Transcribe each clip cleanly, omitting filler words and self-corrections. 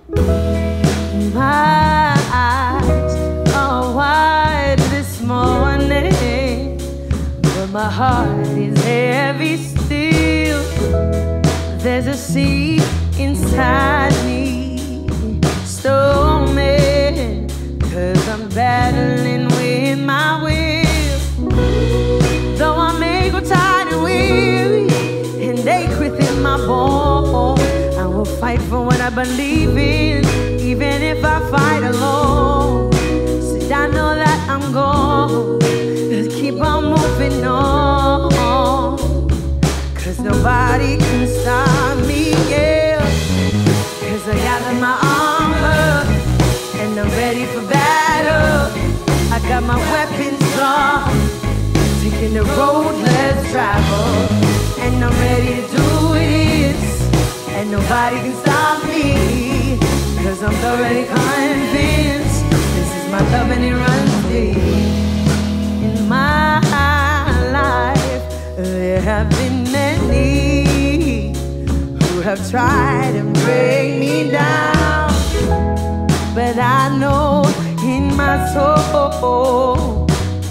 My eyes are wide this morning, but my heart is heavy still. There's a sea inside me, storming, 'cause I'm battling with my will. Though I may go tired and weary and ache within my bones, I will fight for what I believe in, even if I fight alone. See, I know that I'm gone, just keep on moving on, 'cause nobody can stop me, yeah. 'Cause I gather my armor and I'm ready for battle. I got my weapons strong, taking the road less traveled, and I'm ready to do this, and nobody can stop me, 'cause I'm thoroughly convinced this is my love and it runs deep. In my life there have been many who have tried to break me down, but I know in my soul,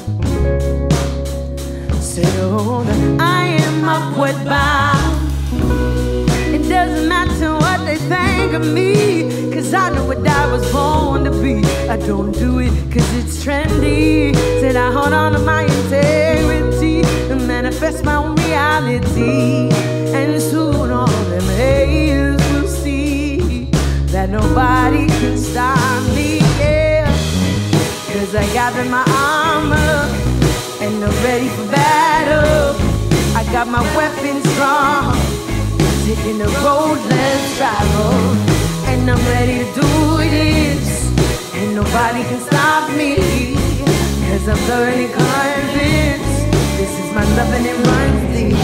settled, I am upward bound. It doesn't matter what they think of me, 'cause I know what I was born to be. I don't do it 'cause it's trendy. Said I hold on to my integrity and manifest my own reality. And soon all them haters will see that nobody can stop me, yeah. 'Cause I gather my armor and I'm ready for battle. I got my weapons strong, taking the road less traveled, and I'm ready to do this, and nobody can stop me, 'cause I'm thoroughly convinced this is my love and it runs deep.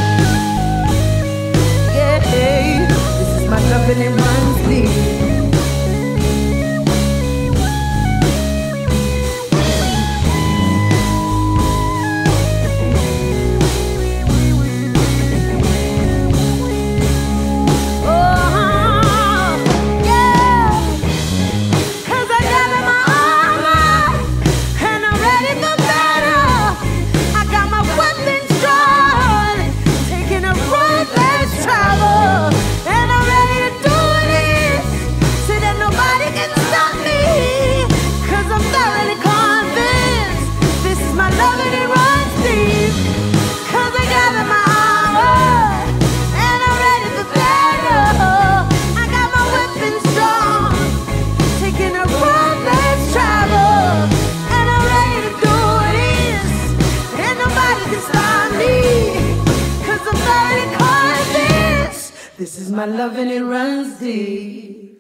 Yeah, this is my love and it runs deep. This is my love and it runs deep.